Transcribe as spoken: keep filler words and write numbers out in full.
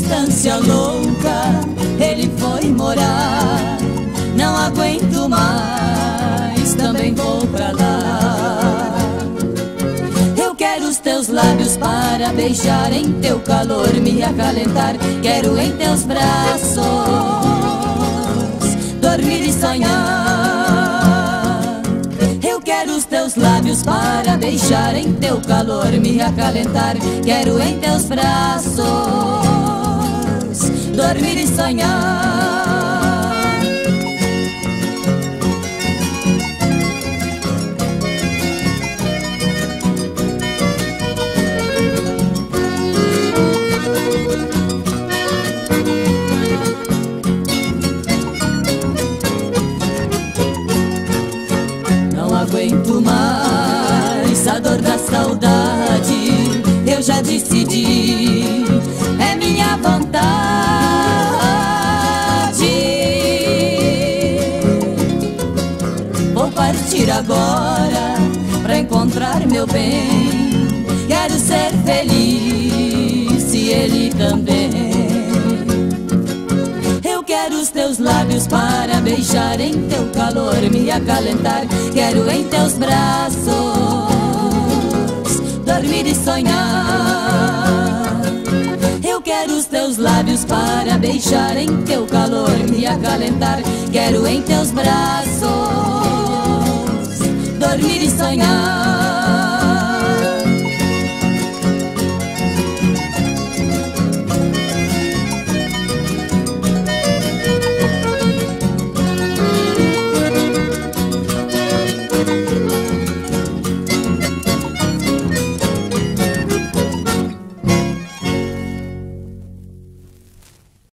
distância louca ele foi morar. Não aguento mais, também vou pra lá. Eu quero os teus lábios para beijar, em teu calor me acalentar. Quero em teus braços dormir e sonhar. Eu quero os teus lábios para beijar, em teu calor me acalentar. Quero em teus braços dormir e sonhar. Não aguento mais a dor da saudade, eu já decidi, é minha vontade. Vou partir agora pra encontrar meu bem. Quero ser feliz e ele também. Eu quero os teus lábios para beijar, em teu calor me acalentar. Quero em teus braços dormir e sonhar. Eu quero os teus lábios para beijar, em teu calor me acalentar. Quero em teus braços dormir e sonhar.